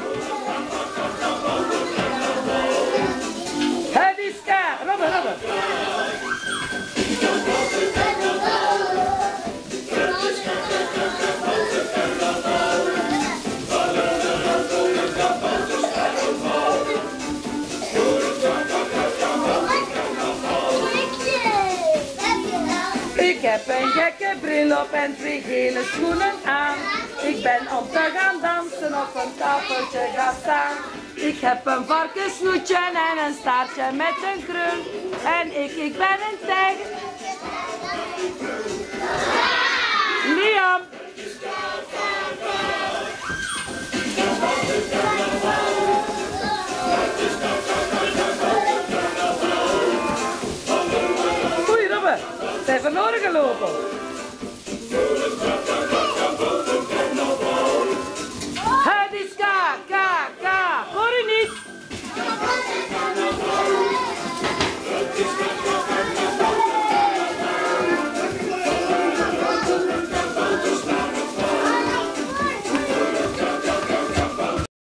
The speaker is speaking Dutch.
Het is ka. Robben, Robben. Ik heb een gekke bril op en 2 gele schoenen aan. Ik ben om te gaan dansen op een tafeltje gaan staan. Ik heb een varkensnoetje en een staartje met een krul. En ik ben een tijger. Liam! Oei, Robben, zijn verloren gelopen.